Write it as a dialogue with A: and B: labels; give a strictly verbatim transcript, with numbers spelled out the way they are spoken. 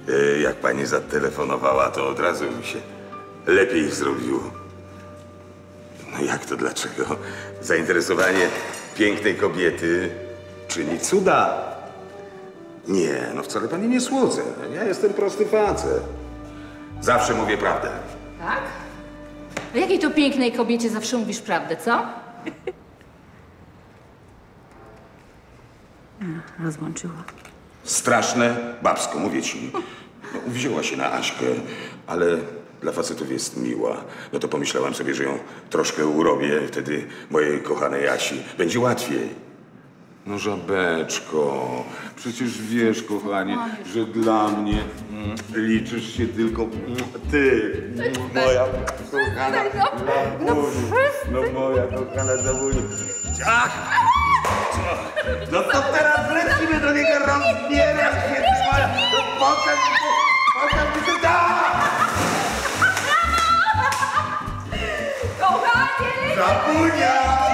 A: E, jak pani zatelefonowała, to od razu mi się lepiej zrobiło. No jak to dlaczego? Zainteresowanie pięknej kobiety czyni cuda. Nie, no wcale pani nie słodzę. Ja jestem prosty facet. Zawsze mówię prawdę.
B: Tak? O jakiej to pięknej kobiecie zawsze mówisz prawdę, co? Rozłączyła.
A: Straszne babsko, mówię ci. No, wzięła się na Aśkę, ale dla facetów jest miła. No to pomyślałam sobie, że ją troszkę urobię, wtedy mojej kochanej Asi będzie łatwiej. No żabeczko, przecież wiesz, kochanie, że dla mnie mm, liczysz się tylko mm, ty, mm, moja kochana labunia, no moja kochana labunia. Ach! No to teraz lecimy do niego, rozbierać się, ty moja, no pokaż mi się, pokaż mi się, tak!
B: Kochanie!
A: Labunia!